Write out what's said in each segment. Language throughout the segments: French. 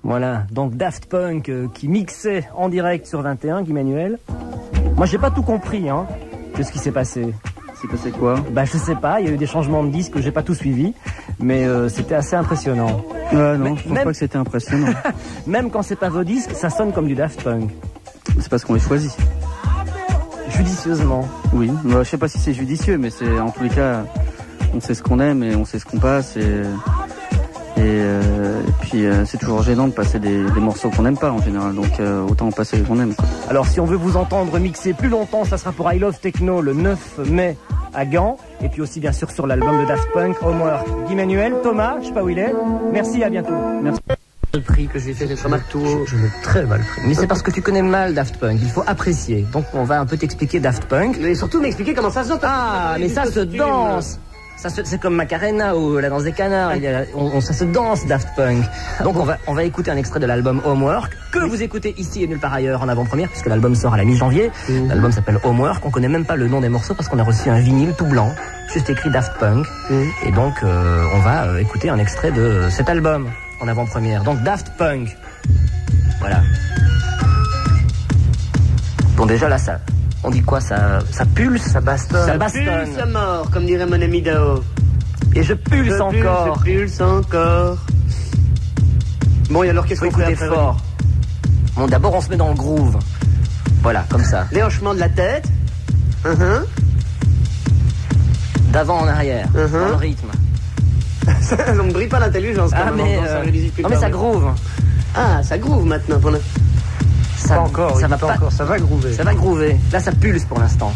Voilà, donc Daft Punk qui mixait en direct sur 21, Guy Manuel. Moi j'ai pas tout compris hein, de ce qui s'est passé. C'est passé quoi? Bah je sais pas, il y a eu des changements de disques que j'ai pas tout suivi, mais c'était assez impressionnant. Non, mais, je pense pas que c'était impressionnant. Même quand c'est pas vos disques, ça sonne comme du Daft Punk. C'est parce qu'on les choisit. Judicieusement. Oui, bah, je sais pas si c'est judicieux, mais c'est en tous les cas, on sait ce qu'on aime et on sait ce qu'on passe et puis c'est toujours gênant de passer des morceaux qu'on n'aime pas en général, donc autant en passer qu'on aime quoi. Alors si on veut vous entendre mixer plus longtemps, ça sera pour I Love Techno le 9 mai à Gand, et puis aussi bien sûr sur l'album de Daft Punk, Homework. Guy Manuel, Thomas, je sais pas où il est, merci, à bientôt. Merci. Le prix que j'ai fait cette remarque tout haut. Je l'ai très mal pris. Mais c'est parce que tu connais mal Daft Punk, il faut apprécier. Donc on va un peu t'expliquer Daft Punk. Mais surtout m'expliquer comment ça se danse. Ah, mais ça se danse. C'est comme Macarena ou La Danse des Canards, ça se danse Daft Punk. Donc on va écouter un extrait de l'album Homework, que vous écoutez ici et nulle part ailleurs en avant-première, puisque l'album sort à la mi-janvier. L'album s'appelle Homework, on connaît même pas le nom des morceaux parce qu'on a reçu un vinyle tout blanc, juste écrit Daft Punk. Et donc on va écouter un extrait de cet album en avant-première. Donc Daft Punk. Voilà. Bon déjà là ça... On dit quoi, ça pulse, ça bastonne. Ça pulse à mort, comme dirait mon ami Dao. Et je pulse encore. Je pulse encore. Bon, et alors qu'est-ce qu'on fait après fort. Bon, d'abord on se met dans le groove. Voilà, comme ça. Les hochements de la tête. D'avant en arrière, dans le rythme. Ça ne brille pas l'intelligence quand même. Non mais ça groove. Ah, ça groove maintenant pour l'instant. Ça, encore, ça va pas encore, ça va groover. Ça va groover. Là, ça pulse pour l'instant.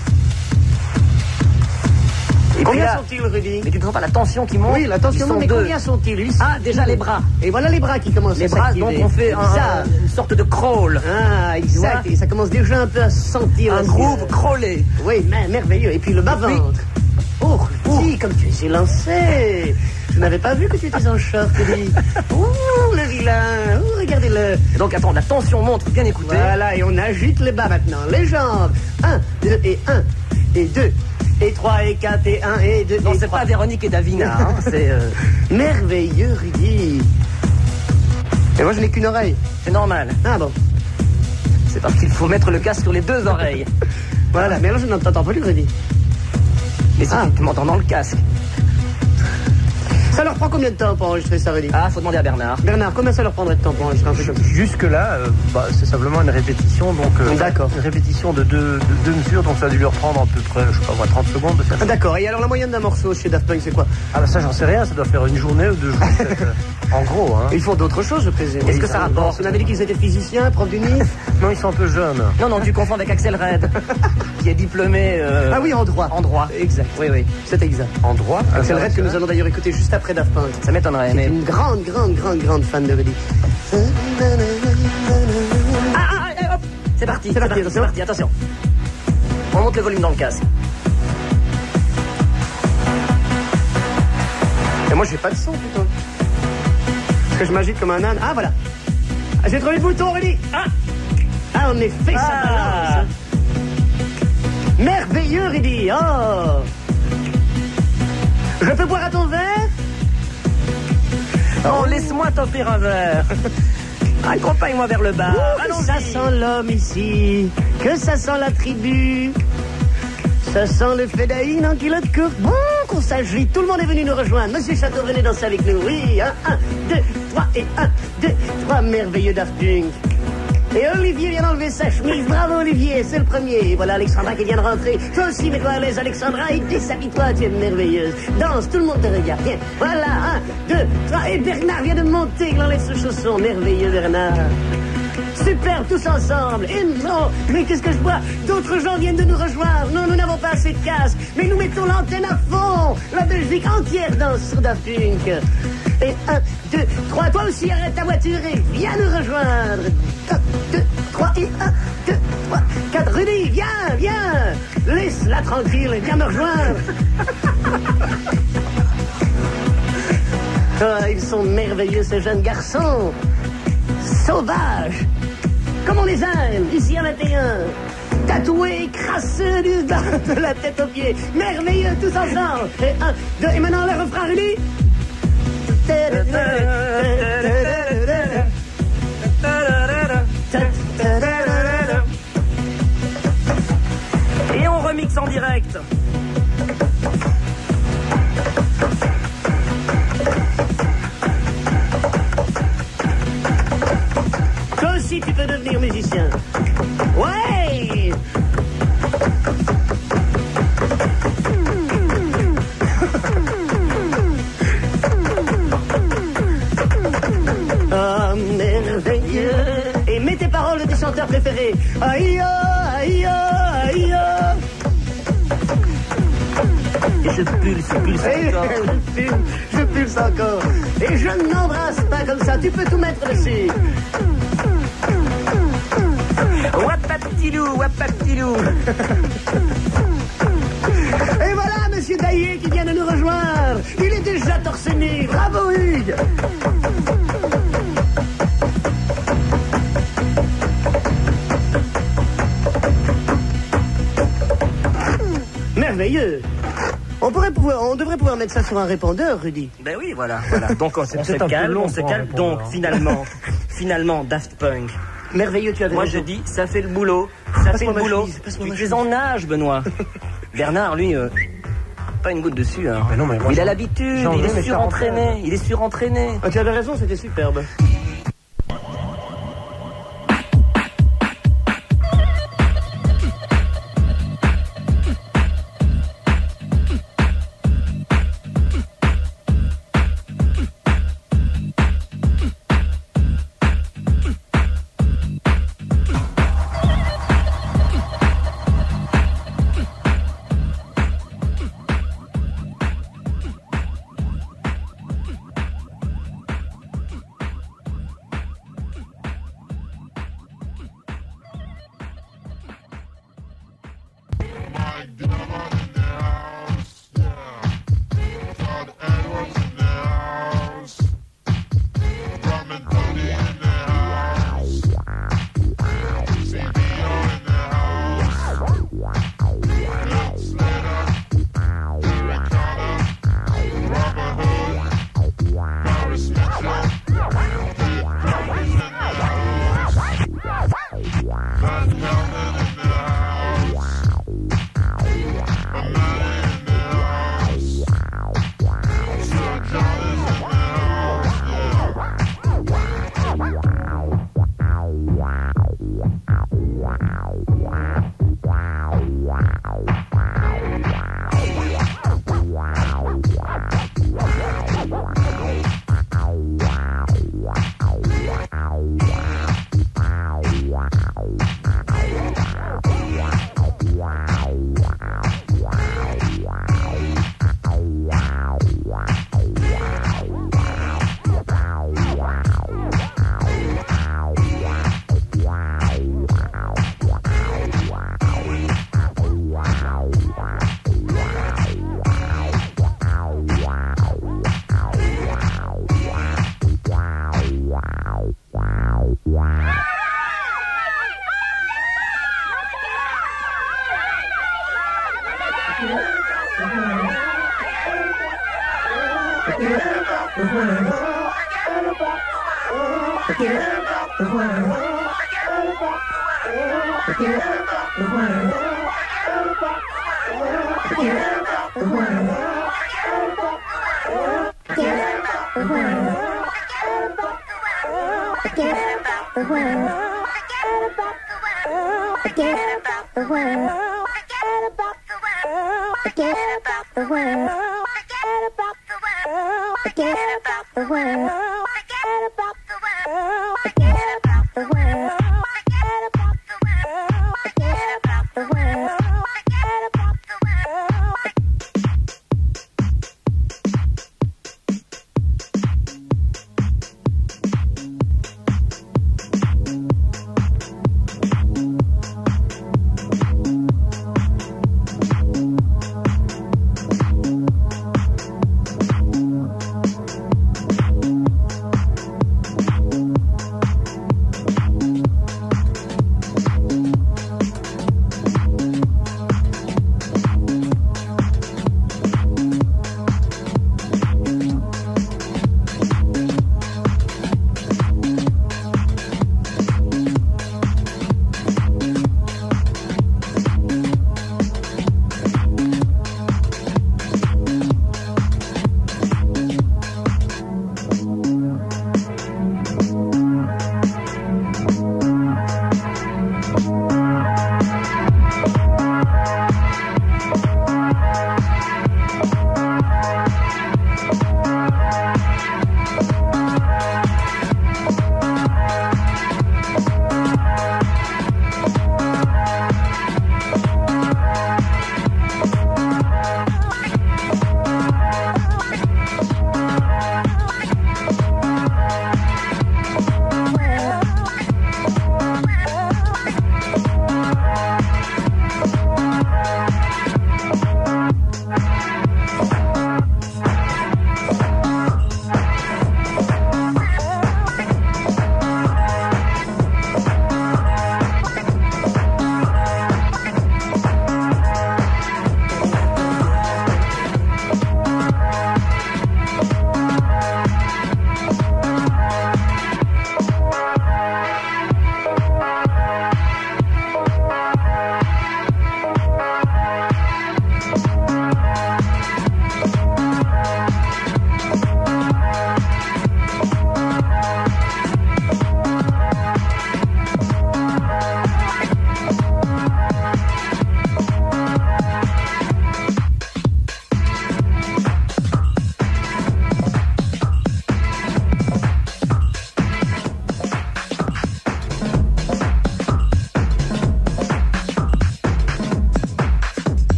Et combien sont-ils, Rudy? Mais tu ne sens pas la tension qui monte? Oui, la tension monte, mais combien sont-ils? Ah, déjà les bras. Et voilà les bras qui commencent à s'activer. Les bras, donc on fait une sorte de crawl. Ah, exact. Et ça commence déjà un peu à se sentir. Un groove crawlé. Oui, merveilleux. Et puis le bas-ventre. Oh, Rudy, comme tu es élancé. Je n'avais pas vu que tu étais en short, Rudy. Ouh, le vilain. Ouh, regardez-le. Donc, attends, la tension monte, faut bien écouter. Voilà, et on agite les bas maintenant. Les jambes. 1, 2, et 1, et 2, et 3, et 4, et 1, et 2, non, c'est pas Véronique et Davina, hein, c'est... Merveilleux, Rudy. Et moi, je n'ai qu'une oreille. C'est normal. Ah bon. C'est parce qu'il faut mettre le casque sur les deux oreilles. Voilà, mais alors je n'entends plus, Rudy. Mais si tu m'entends dans le casque. Ça leur prend combien de temps pour enregistrer ça, Rudy? Ah, faut demander à Bernard. Bernard, combien ça leur prendrait de temps pour enregistrer un truc comme ça? Jusque-là, c'est simplement une répétition, donc d'accord. Une répétition de deux mesures, donc ça a dû leur prendre à peu près, je sais pas moi, 30 secondes de faire ça. D'accord, et alors la moyenne d'un morceau chez Daft Punk, c'est quoi? Ah bah ça, j'en sais rien, ça doit faire une journée ou 2 jours, en gros. Hein. Ils font d'autres choses, je présume. Est-ce que ça rapporte? On avait dit qu'ils étaient physiciens, profs du NIF? Non, ils sont un peu jeunes. Non, tu confonds avec Axel Red, qui est diplômé... Ah oui, en droit. En droit. Exact, oui, c'est exact. En droit? Axel Red que nous allons d'ailleurs écouter juste après Daft Punk. Ça m'étonnerait, mais... une grande fan de Rudy. Hop, c'est parti, attention. On monte le volume dans le casque. Et moi, j'ai pas de son, putain. Parce que je m'agite comme un âne. Ah, voilà. Ah, j'ai trouvé le bouton, Rudy. Ah, en effet, ça balance. Merveilleux, Rudy. Oh. Je peux boire à ton verre? Oh, laisse-moi t'offrir un verre. Accompagne-moi vers le bar. Allons, ça sent l'homme ici. Que ça sent la tribu. Ça sent le fédaïne en culotte courte. Bon, qu'on s'agite. Tout le monde est venu nous rejoindre. Monsieur Château, venez danser avec nous. Oui, 1, 2, 3 et 1, 2, 3. Merveilleux Daft Punk. Et Olivier vient d'enlever sa chemise. Bravo Olivier, c'est le premier. Et voilà Alexandra qui vient de rentrer. Toi aussi, mets-toi à l'aise Alexandra et déshabille-toi, tu es merveilleuse. Danse, tout le monde te regarde. Viens, voilà, 1, 2, 3. Et Bernard vient de monter, il enlève ce chausson. Merveilleux Bernard. Super, tous ensemble. Et non, mais qu'est-ce que je vois? D'autres gens viennent de nous rejoindre. Non, nous n'avons pas assez de casques. Mais nous mettons l'antenne à fond. La Belgique entière danse sur Daft Punk. Et 1, 2, 3. Toi aussi, arrête ta voiture et viens nous rejoindre. 1, 2, 3 et 1, 2, 3, 4. Rudy, viens. Laisse-la tranquille et viens me rejoindre. Oh, ils sont merveilleux, ces jeunes garçons. Sauvages. Comme on les aime, ici à 21. Tatoués, crasseux du bas de la tête aux pieds. Merveilleux, tous ensemble. Et 1, 2, et maintenant le refrain, Rudy. en direct. Toi aussi, tu peux devenir musicien. Ouais. Ah, merveilleux. Et mets tes paroles des chanteurs préférés. Aïe, aïe, aïe. Et je pulse encore. Je pulse encore. Et je n'embrasse pas comme ça. Tu peux tout mettre dessus. Wapaptilou. Et voilà Monsieur Daillé qui vient de nous rejoindre. Il est déjà torse nu. Bravo Hugues. Merveilleux. On devrait pouvoir mettre ça sur un répondeur, Rudy. Ben oui, voilà. Donc on se calme. Donc finalement, Daft Punk. Merveilleux, tu as Moi raison. je dis, ça fait le boulot. Tu es en âge, Benoît. Bernard, lui, pas une goutte dessus. Hein. Mais non, mais moi, il a l'habitude, j'ai il est enlevé mes surentraîné. Il est surentraîné. Ah, tu avais raison, c'était superbe.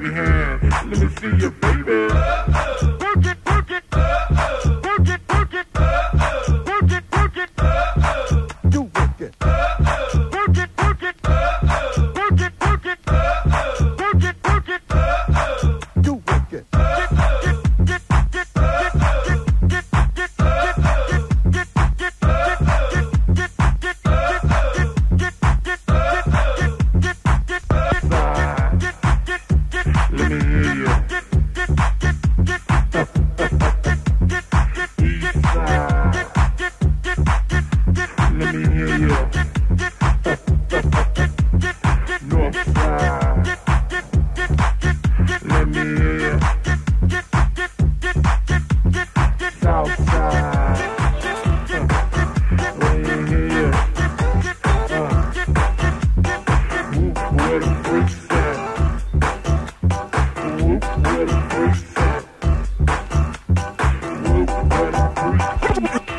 your hand. Let me see you, baby. Work it, work it. Work it, work it. Work it, work it. You work it. Work it, work it. Work it, work it. Work it, work it. You work it. Let me hear you. Let me hear you. North side. Let me hear you. South side. Let me hear you. Whoop where the freaks at. Whoop where the freaks at. Whoop where the freaks at.